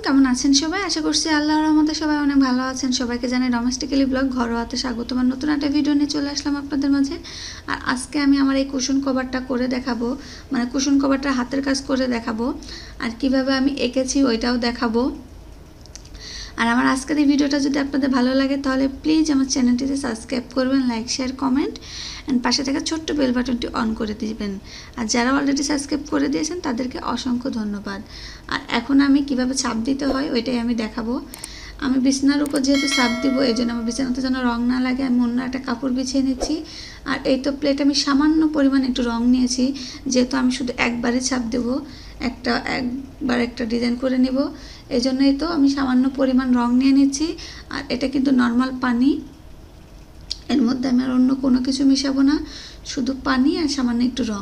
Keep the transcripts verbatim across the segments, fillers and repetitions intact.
কেমন আছেন সবাই? আশা করছি আল্লাহর রহমতে সবাই অনেক ভালো আছেন। সবাইকে জানাই ডোমেস্টিক্যালি ব্লগ ঘরোয়াতে স্বাগত। আমার নতুন একটা ভিডিও নিয়ে চলে আসলাম আপনাদের মাঝে। আর আজকে আমি আমার এই কুশন কভারটা করে দেখাবো, মানে কুশন কভারটা হাতের কাজ করে দেখাবো, আর কিভাবে আমি এঁকেছি ওইটাও দেখাবো। আর আমার আজকের এই ভিডিওটা যদি আপনাদের ভালো লাগে তাহলে প্লিজ আমার চ্যানেলটিতে সাবস্ক্রাইব করবেন, লাইক শেয়ার কমেন্ট অ্যান্ড পাশে থাকা ছোট্ট বেল বাটনটি অন করে দিবেন। আর যারা অলরেডি সাবস্ক্রাইব করে দিয়েছেন তাদেরকে অসংখ্য ধন্যবাদ। আর এখন আমি কিভাবে ছাপ দিতে হয় ওইটাই আমি দেখাবো। আমি বিছানার উপর যেহেতু ছাপ দিব, এই জন্য আমার বিছানাতে যেন রং না লাগে আমি অন্য একটা কাপড় বিছিয়ে নিচ্ছি। আর এই তো প্লেট আমি সামান্য পরিমাণ একটু রং নিয়েছি, যেহেতু আমি শুধু একবারই ছাপ দেবো, একটা একবার একটা ডিজাইন করে নিব, এই জন্যই তো আমি সামান্য পরিমাণ রং নিয়ে নিচ্ছি। আর এটা কিন্তু নর্মাল পানি, এর মধ্যে আমি আর অন্য কোনো কিছু মিশাবো না, শুধু পানি আর সামান্য একটু রং।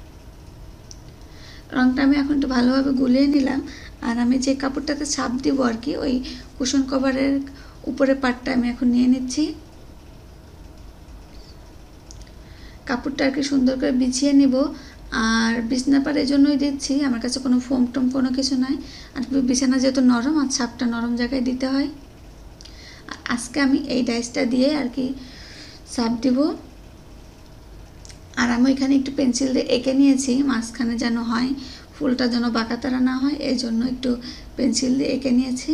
রংটা আমি এখন একটু ভালোভাবে গুলিয়ে নিলাম। আর আমি যে কাপড়টাতে ছাপ দিব আর কি, ওই কুশন কভারের উপরের পাটটা আমি এখন নিয়ে নিচ্ছি। কাপড়টা আর কি সুন্দর করে বিছিয়ে নিব। আর বিছানা পাড় এই জন্যই দিচ্ছি, আমার কাছে কোনো ফোম টোম কোনো কিছু নাই। আর বিছানা যেহেতু নরম, আর ছাপটা নরম জায়গায় দিতে হয়। আর আজকে আমি এই ডাইসটা দিয়ে আর কি ছাপ দিব। আর আমি এখানে একটু পেন্সিল দিয়ে এঁকে নিয়েছি, মাঝখানে যেন হয়, ফুলটা যেন বাঁকাতারা না হয়, এই জন্য একটু পেন্সিল দিয়ে এঁকে নিয়েছি।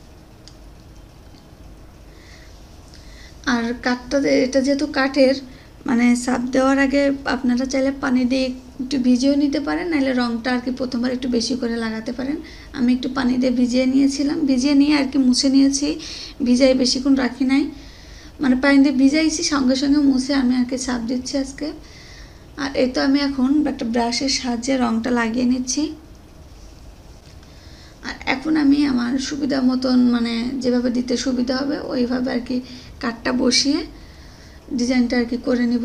আর কাঠটা, এটা যেহেতু কাঠের, মানে ছাপ দেওয়ার আগে আপনারা চাইলে পানি দিয়ে একটু ভিজিয়েও নিতে পারেন, নাহলে রঙটা আর কি প্রথমবার একটু বেশি করে লাগাতে পারেন। আমি একটু পানি দিয়ে ভিজিয়ে নিয়েছিলাম, ভিজিয়ে নিয়ে আর কি মুছে নিয়েছি, ভিজাই বেশিক্ষণ রাখি নাই, মানে পানি দিয়ে ভিজাইছি সঙ্গে সঙ্গে মুছে আমি আর কি ছাপ দিচ্ছি আজকে। আর এই তো আমি এখন একটা ব্রাশের সাহায্যে রঙটা লাগিয়ে নিচ্ছি। আর এখন আমি আমার সুবিধা মতন, মানে যেভাবে দিতে সুবিধা হবে ওইভাবে আর কি কাঠটা বসিয়ে ডিজাইনটা আর কি করে নিব।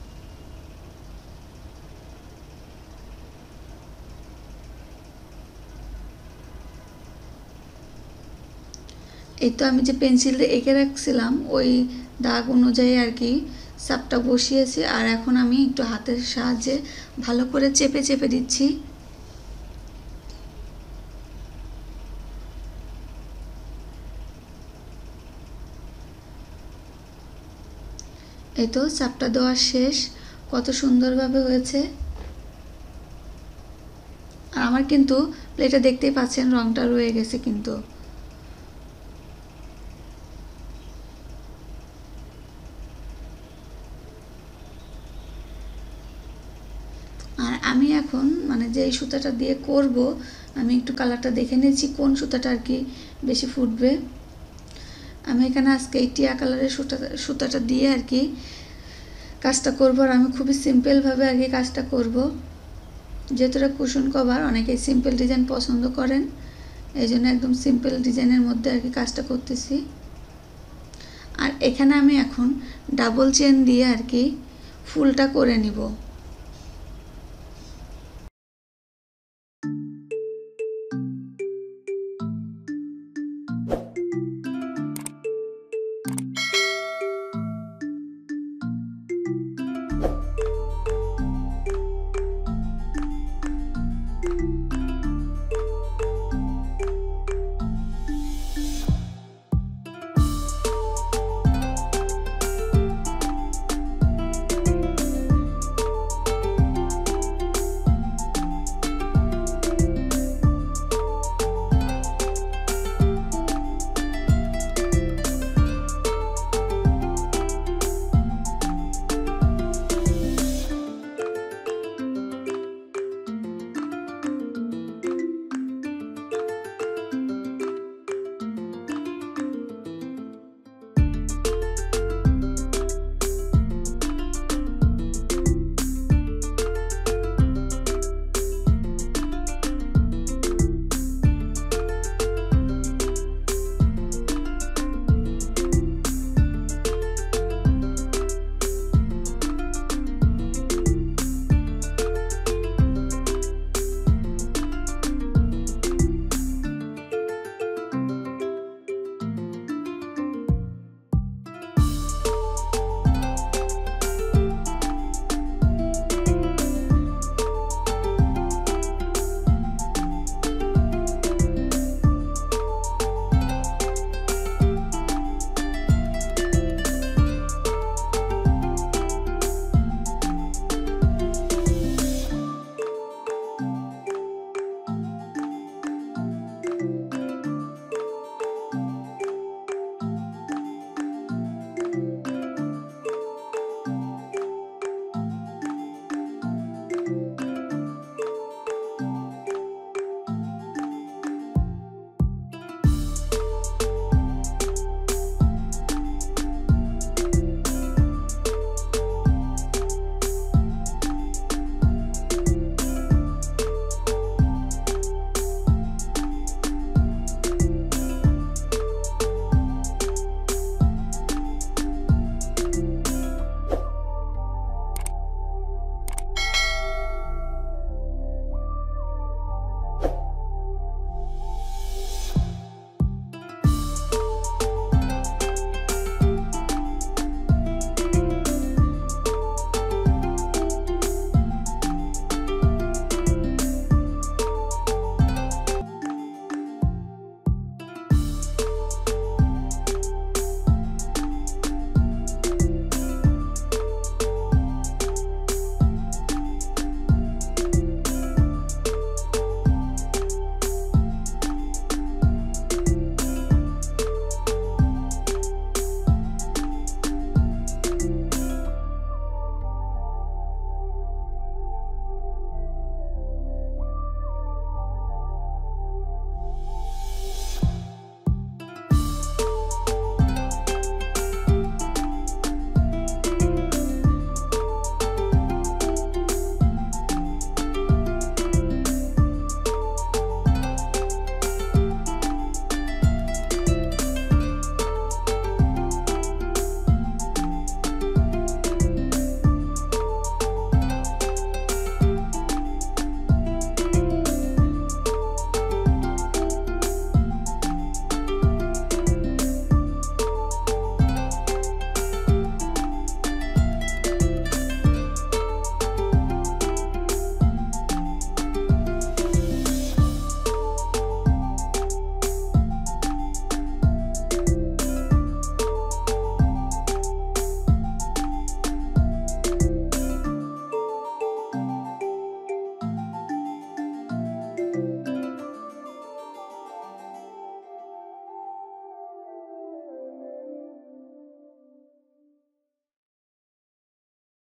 এই তো আমি যে পেন্সিল দিয়ে এঁকে রাখছিলাম ওই দাগ অনুযায়ী আর কি ছাপটা বসিয়েছি। আর এখন আমি একটু হাতের সাহায্যে ভালো করে চেপে চেপে দিচ্ছি। এই তো ছাপটা দেওয়া শেষ, কত সুন্দরভাবে হয়েছে। আর আমার কিন্তু প্লেটে দেখতেই পাচ্ছেন রংটা রয়ে গেছে কিন্তু। আর আমি এখন মানে যে সুতাটা দিয়ে করব, আমি একটু কালারটা দেখে নিয়েছি কোন সুতাটা আর কি বেশি ফুটবে। আমি এখানে আজকে এই টিয়া কালারের সুতা সুতাটা দিয়ে আর কি কাজটা করবো। আর আমি খুবই সিম্পলভাবে আর কি কাজটা করব, যেহেতু এটা কুশন কভার, অনেকেই সিম্পল ডিজাইন পছন্দ করেন, এই জন্য একদম সিম্পল ডিজাইনের মধ্যে আর কি কাজটা করতেছি। আর এখানে আমি এখন ডাবল চেন দিয়ে আর কি ফুলটা করে নিব।